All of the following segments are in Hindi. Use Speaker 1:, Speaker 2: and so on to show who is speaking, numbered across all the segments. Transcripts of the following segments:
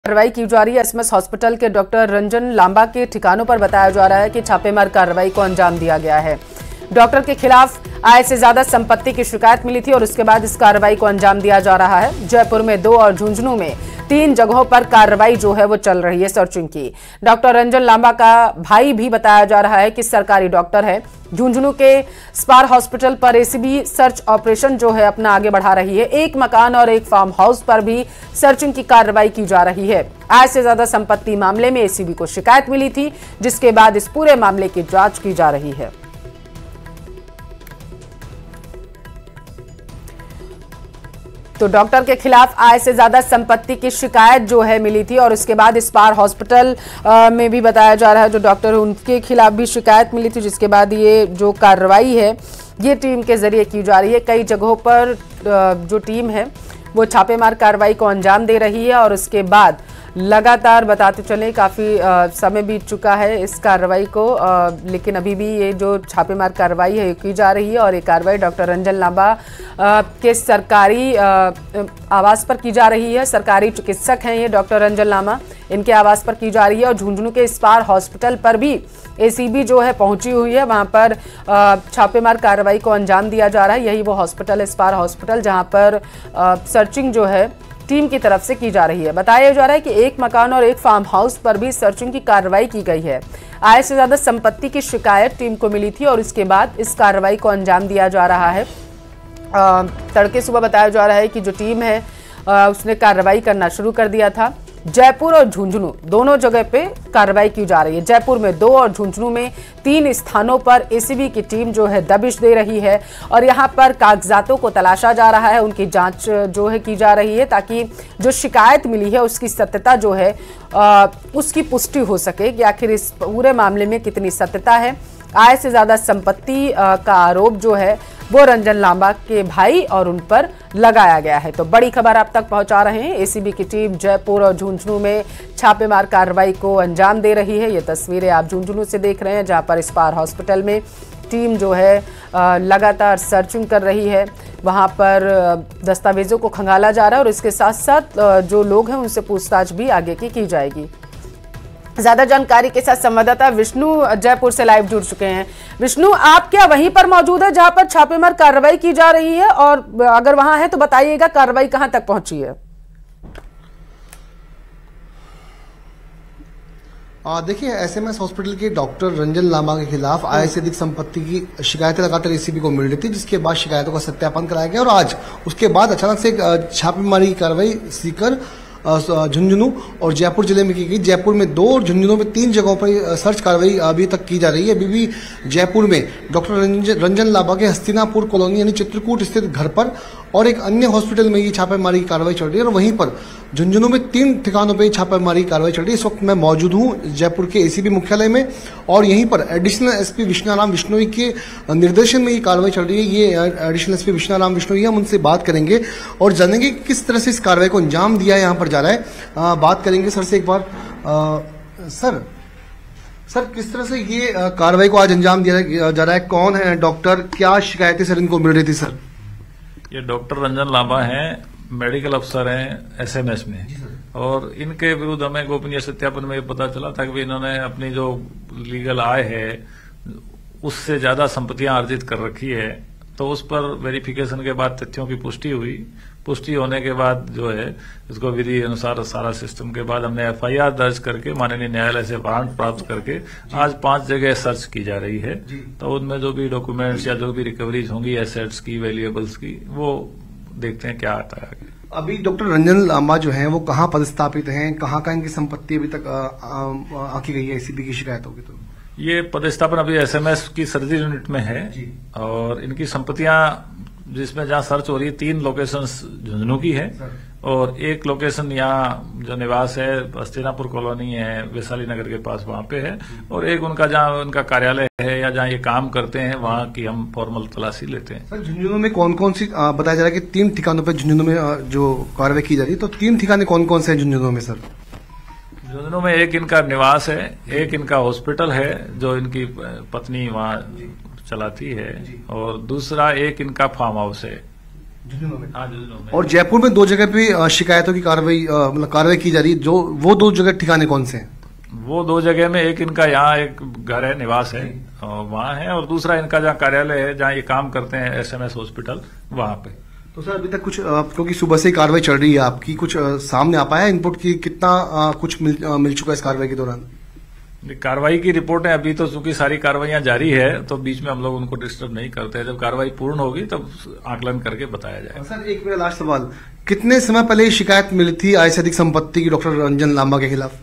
Speaker 1: कार्रवाई की जा रही है। एसएमएस हॉस्पिटल के डॉक्टर रंजन लांबा के ठिकानों पर बताया जा रहा है कि छापेमार कार्रवाई को अंजाम दिया गया है। डॉक्टर के खिलाफ आय से ज्यादा संपत्ति की शिकायत मिली थी और उसके बाद इस कार्रवाई को अंजाम दिया जा रहा है। जयपुर में 2 और झुंझुनू में 3 जगहों पर कार्रवाई जो है वो चल रही है सर्चिंग की। डॉक्टर रंजन लांबा का भाई भी बताया जा रहा है कि सरकारी डॉक्टर है। झुंझुनू के स्पार हॉस्पिटल पर एसीबी सर्च ऑपरेशन जो है अपना आगे बढ़ा रही है। एक मकान और एक फार्म हाउस पर भी सर्चिंग की कार्रवाई की जा रही है। आय से ज्यादा संपत्ति मामले में एसीबी को शिकायत मिली थी, जिसके बाद इस पूरे मामले की जांच की जा रही है। तो डॉक्टर के खिलाफ आय से ज्यादा संपत्ति की शिकायत जो है मिली थी और उसके बाद स्पार हॉस्पिटल में भी बताया जा रहा है जो डॉक्टर उनके खिलाफ भी शिकायत मिली थी, जिसके बाद ये जो कार्रवाई है ये टीम के जरिए की जा रही है। कई जगहों पर जो टीम है वो छापेमार कार्रवाई को अंजाम दे रही है और उसके बाद लगातार बताते चले काफ़ी समय बीत चुका है इस कार्रवाई को, लेकिन अभी भी ये जो छापेमार कार्रवाई है की जा रही है और ये कार्रवाई डॉक्टर रंजन लांबा के सरकारी आवास पर की जा रही है। सरकारी चिकित्सक हैं ये डॉक्टर रंजन लांबा, इनके आवास पर की जा रही है और झुंझुनू के स्पार हॉस्पिटल पर भी एसीबी जो है पहुंची हुई है। वहां पर छापेमार कार्रवाई को अंजाम दिया जा रहा है। यही वो हॉस्पिटल है स्पार हॉस्पिटल जहां पर सर्चिंग जो है टीम की तरफ से की जा रही है। बताया जा रहा है कि एक मकान और एक फार्म हाउस पर भी सर्चिंग की कार्रवाई की गई है। आय से ज्यादा संपत्ति की शिकायत टीम को मिली थी और इसके बाद इस कार्रवाई को अंजाम दिया जा रहा है। तड़के सुबह बताया जा रहा है कि जो टीम है उसने कार्रवाई करना शुरू कर दिया था। जयपुर और झुंझुनू दोनों जगह पे कार्रवाई की जा रही है। जयपुर में 2 और झुंझुनू में 3 स्थानों पर एसीबी की टीम जो है दबिश दे रही है और यहां पर कागजातों को तलाशा जा रहा है, उनकी जांच जो है की जा रही है ताकि जो शिकायत मिली है उसकी सत्यता जो है उसकी पुष्टि हो सके कि आखिर इस पूरे मामले में कितनी सत्यता है। आय से ज्यादा संपत्ति का आरोप जो है वो रंजन लांबा के भाई और उन पर लगाया गया है। तो बड़ी खबर आप तक पहुंचा रहे हैं। एसीबी की टीम जयपुर और झुंझुनू में छापेमार कार्रवाई को अंजाम दे रही है। ये तस्वीरें आप झुंझुनू से देख रहे हैं जहां पर स्पार हॉस्पिटल में टीम जो है लगातार सर्चिंग कर रही है। वहां पर दस्तावेजों को खंगाला जा रहा है और इसके साथ साथ जो लोग हैं उनसे पूछताछ भी आगे की जाएगी। ज्यादा जानकारी के साथ संवाददाता विष्णु जयपुर से लाइव जुड़ चुके हैं। विष्णु, आप क्या वहीं पर मौजूद है जहां पर छापेमार कार्रवाई की जा रही है, और अगर वहां है तो बताइएगा कार्रवाई कहां तक पहुंची है?
Speaker 2: देखिए, एसएमएस हॉस्पिटल के डॉक्टर रंजन लांबा के खिलाफ आय से अधिक संपत्ति की शिकायतें लगातार एसीबी को मिल रही थी, जिसके बाद शिकायतों का सत्यापन कराया गया और आज उसके बाद अचानक से छापेमारी की कार्रवाई सीकर झुंझुनू और जयपुर जिले में की गई। जयपुर में 2 और झुंझुनू में 3 जगहों पर सर्च कार्रवाई अभी तक की जा रही है। अभी भी जयपुर में डॉक्टर रंजन लांबा के हस्तिनापुर कॉलोनी यानी चित्रकूट स्थित घर पर और एक अन्य हॉस्पिटल में ये छापेमारी की कार्रवाई चल रही है और वहीं पर झुंझुनू में 3 ठिकानों पर छापेमारी की कार्रवाई चल रही है। इस वक्त मैं मौजूद हूँ जयपुर के एसीबी मुख्यालय में और यहीं पर एडिशनल एसपी विष्णाराम विश्नोई के निर्देशन में ये कार्रवाई चल रही है। ये एडिशनल एसपी विष्णाराम विश्नोई, हम उनसे बात करेंगे और जानेंगे किस तरह से इस कार्रवाई को अंजाम दिया यहाँ पर जा रहा है। बात करेंगे सर से एक बार। सर किस तरह से ये कार्रवाई को आज अंजाम दिया जा रहा है? कौन है डॉक्टर, क्या शिकायतें सर इनको मिल रही थी? सर
Speaker 3: ये डॉक्टर रंजन लांबा हैं, मेडिकल अफसर हैं एसएमएस में, और इनके विरुद्ध हमें गोपनीय सत्यापन में पता चला था कि इन्होंने अपनी जो लीगल आय है उससे ज्यादा संपत्तियां अर्जित कर रखी है। तो उस पर वेरिफिकेशन के बाद तथ्यों की पुष्टि हुई। पुष्टि होने के बाद जो है इसको विधि अनुसार सारा सिस्टम के बाद हमने एफआईआर दर्ज करके माननीय न्यायालय से वारंट प्राप्त करके आज 5 जगह सर्च की जा रही है। तो उनमें जो भी डॉक्यूमेंट्स या जो भी रिकवरीज होंगी एसेट्स की, वैल्यूएबल्स की, वो देखते हैं क्या आता है आगे।
Speaker 2: अभी डॉक्टर रंजन लांबा जो है वो कहाँ पदस्थापित हैं, कहाँ इनकी संपत्ति अभी तक आंकी गई है एसीबी की शिकायतों की? तो ये
Speaker 3: पदस्थापन अभी एसएमएस की सर्जरी यूनिट में है और इनकी संपत्तियां जिसमें जहां सर्च हो रही है 3 लोकेशंस झुंझुनू की है और एक लोकेशन यहाँ जो निवास है हस्तिनापुर कॉलोनी है वैशाली नगर के पास, वहां पे है, और एक उनका जहाँ उनका कार्यालय है या जहाँ ये काम करते हैं वहां की हम फॉर्मल तलाशी लेते हैं।
Speaker 2: सर झुंझुनू में कौन कौन सी बताया जा रहा है कि 3 ठिकानों पर झुंझुनू में जो कार्रवाई की जा रही है, तो 3 ठिकाने कौन कौन से हैं झुंझुनू में? सर
Speaker 3: झुंझुनू में एक इनका निवास है, एक इनका हॉस्पिटल है जो इनकी पत्नी वहाँ चलाती है, और दूसरा एक इनका फार्म हाउस है हाँ, झुंझुनू में।
Speaker 2: और जयपुर में 2 जगह पे शिकायतों की कार्रवाई की जा रही है, जो वो 2 जगह ठिकाने कौन से हैं?
Speaker 3: वो 2 जगह में, एक इनका यहाँ एक घर है, निवास है, वहाँ है, और दूसरा इनका जहाँ कार्यालय है, जहाँ ये काम करते हैं, एसएमएस हॉस्पिटल, वहाँ पे।
Speaker 2: तो सर अभी तक कुछ, क्योंकि सुबह से ही कार्रवाई चल रही है आपकी, कुछ सामने आ पाया इनपुट की कितना कुछ मिल चुका है इस कार्रवाई के दौरान?
Speaker 3: कार्रवाई की रिपोर्टें अभी तो चूंकि सारी कार्रवाइयां जारी है, तो बीच में हम लोग उनको डिस्टर्ब नहीं करते हैं। जब कार्रवाई पूर्ण होगी तब आकलन करके बताया जाएगा।
Speaker 2: सर एक मेरा लास्ट सवाल, कितने समय पहले शिकायत मिली थी आय से अधिक संपत्ति की डॉक्टर रंजन लांबा के खिलाफ?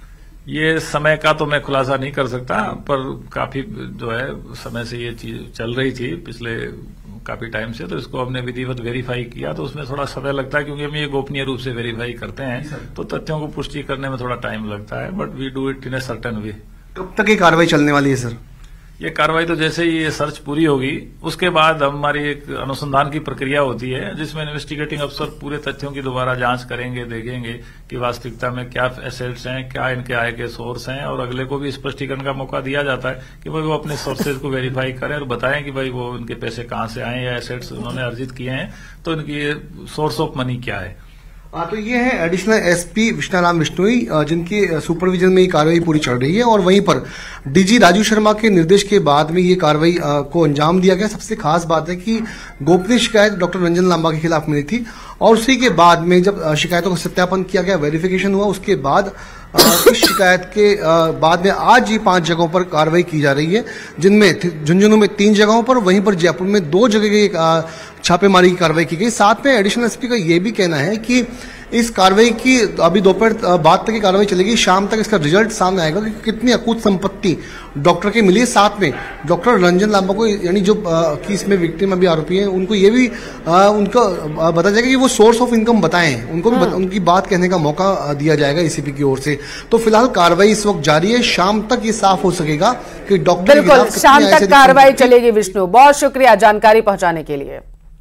Speaker 3: ये समय का तो मैं खुलासा नहीं कर सकता, पर काफी जो है समय से ये चीज चल रही थी, पिछले काफी टाइम से। तो इसको हमने विधिवत वेरीफाई किया, तो उसमें थोड़ा समय लगता है, क्योंकि हम ये गोपनीय रूप से वेरीफाई करते हैं, तो तथ्यों को पुष्टि करने में थोड़ा टाइम लगता है, but we do it in a certain way.
Speaker 2: कब तक ये कार्रवाई चलने वाली है सर?
Speaker 3: ये कार्रवाई तो जैसे ही ये सर्च पूरी होगी, उसके बाद हमारी एक अनुसंधान की प्रक्रिया होती है, जिसमें इन्वेस्टिगेटिंग अफसर पूरे तथ्यों की दोबारा जांच करेंगे, देखेंगे कि वास्तविकता में क्या एसेट्स हैं, क्या इनके आय के सोर्स हैं, और अगले को भी स्पष्टीकरण का मौका दिया जाता है कि भाई वो अपने सोर्सेज को वेरीफाई करें और बताएं कि भाई वो उनके पैसे कहां से आए या एसेट्स उन्होंने अर्जित किए हैं, तो इनकी सोर्स ऑफ मनी क्या है।
Speaker 2: तो ये है एडिशनल एसपी विष्णाराम बिश्नोई, जिनकी सुपरविजन में ये कार्रवाई पूरी चल रही है, और वहीं पर डीजी राजू शर्मा के निर्देश के बाद में ये कार्रवाई को अंजाम दिया गया। सबसे खास बात है कि गोपनीय शिकायत डॉक्टर रंजन लांबा के खिलाफ मिली थी, और उसी के बाद में जब शिकायतों का सत्यापन किया गया, वेरिफिकेशन हुआ, उसके बाद इस शिकायत के बाद में आज ये 5 जगहों पर कार्रवाई की जा रही है, जिनमें झुंझुनू में 3 जगहों पर, वहीं पर जयपुर में 2 जगह की छापेमारी की कार्रवाई की गई। साथ में एडिशनल एसपी का ये भी कहना है कि इस कार्रवाई की अभी दोपहर बाद तक की कार्रवाई चलेगी, शाम तक इसका रिजल्ट सामने आएगा कि कितनी अकूत संपत्ति डॉक्टर के मिली है। साथ में डॉक्टर रंजन लांबा को, यानी जो कि इसमें विक्टिम अभी आरोपी हैं, उनको ये भी उनको बताया जाएगा कि वो सोर्स ऑफ इनकम बताएं, उनको भी उनकी बात कहने का मौका दिया जाएगा एसीपी की ओर से। तो फिलहाल कार्रवाई इस वक्त जारी है, शाम तक ये साफ हो सकेगा कि डॉक्टर
Speaker 1: बिल्कुल शाम तक कार्रवाई चलेगी। विष्णु, बहुत शुक्रिया जानकारी पहुंचाने के लिए।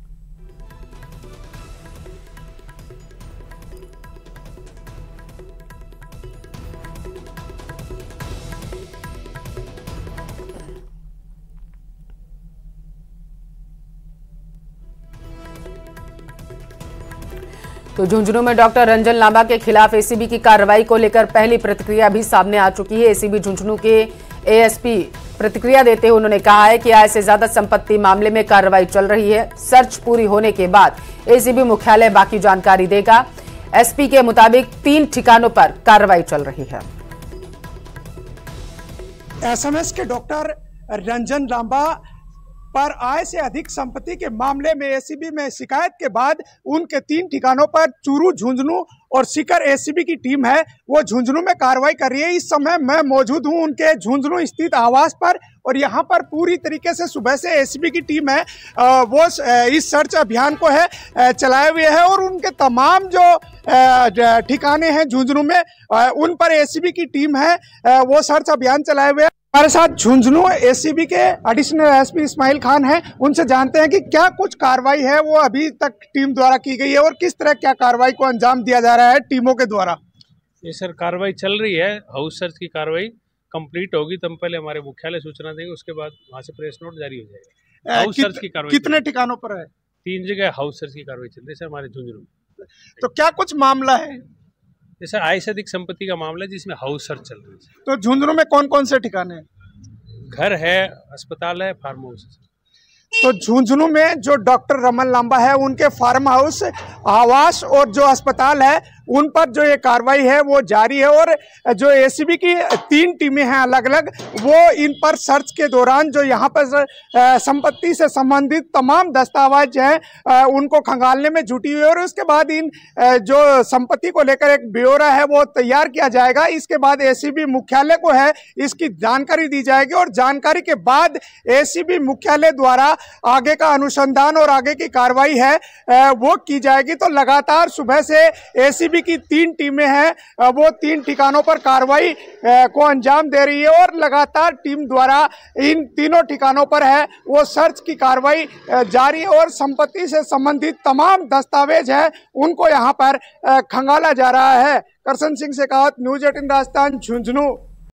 Speaker 1: तो झुंझुनू में डॉक्टर रंजन लांबा के खिलाफ एसीबी की कार्रवाई को लेकर पहली प्रतिक्रिया भी सामने आ चुकी है। एसीबी झुंझुनू के एएसपी प्रतिक्रिया देते हुए उन्होंने कहा है कि आय से ज्यादा संपत्ति मामले में कार्रवाई चल रही है। सर्च पूरी होने के बाद एसीबी मुख्यालय बाकी जानकारी देगा। एसपी के मुताबिक 3 ठिकानों पर कार्रवाई चल रही है।
Speaker 4: एसएमएस के डॉक्टर रंजन लांबा पर आय से अधिक संपत्ति के मामले में एसीबी में शिकायत के बाद उनके 3 ठिकानों पर चूरू, झुंझुनू और सीकर एसीबी की टीम है वो झुंझुनू में कार्रवाई कर रही है। इस समय मैं मौजूद हूं उनके झुंझुनू स्थित आवास पर, और यहां पर पूरी तरीके से सुबह से एसीबी की टीम है वो इस सर्च अभियान को है चलाए हुए है, और उनके तमाम जो ठिकाने हैं झुंझुनू में उन पर एसीबी की टीम है वो सर्च अभियान चलाए हुए है। हमारे साथ झुंझुनू एसीबी के एडिशनल एसपी इस्माइल खान हैं, उनसे जानते हैं कि क्या कुछ कार्रवाई है वो अभी तक टीम द्वारा की गई है, और किस तरह क्या कार्रवाई को अंजाम दिया जा रहा है टीमों के द्वारा।
Speaker 5: ये सर कार्रवाई चल रही है, हाउस सर्च की कार्रवाई कंप्लीट होगी तो हम पहले हमारे मुख्यालय सूचना देंगे, उसके बाद वहाँ से प्रेस नोट जारी हो जाएगा। हाउस सर्च की कार्रवाई
Speaker 4: कितने ठिकानों पर है?
Speaker 5: 3 जगह हाउस सर्च की कार्रवाई चल रही है सर हमारे झुंझुनू।
Speaker 4: तो क्या कुछ मामला है?
Speaker 5: जैसे आय से अधिक संपत्ति का मामला है जिसमें हाउस सर्च चल रही है।
Speaker 4: तो झुंझुनू में कौन कौन से ठिकाने हैं?
Speaker 5: घर है, अस्पताल है, फार्म हाउस है।
Speaker 4: तो झुंझुनू में जो डॉक्टर रमन लांबा है उनके फार्म हाउस, आवास और जो अस्पताल है उन पर जो ये कार्रवाई है वो जारी है, और जो एसीबी की 3 टीमें हैं अलग अलग, वो इन पर सर्च के दौरान जो यहाँ पर संपत्ति से संबंधित तमाम दस्तावेज हैं उनको खंगालने में जुटी हुई है, और उसके बाद इन जो संपत्ति को लेकर एक ब्यौरा है वो तैयार किया जाएगा। इसके बाद एसीबी मुख्यालय को है इसकी जानकारी दी जाएगी, और जानकारी के बाद एसीबी मुख्यालय द्वारा आगे का अनुसंधान और आगे की कार्रवाई है वो की जाएगी। तो लगातार सुबह से एसीबी की 3 टीमें हैं वो 3 ठिकानों पर कार्रवाई को अंजाम दे रही है, और लगातार टीम द्वारा इन तीनों ठिकानों पर है वो सर्च की कार्रवाई जारी है, और संपत्ति से संबंधित तमाम दस्तावेज है उनको यहाँ पर खंगाला जा रहा है। करसन सिंह शेखावत, न्यूज़ 18 राजस्थान, झुंझुनू।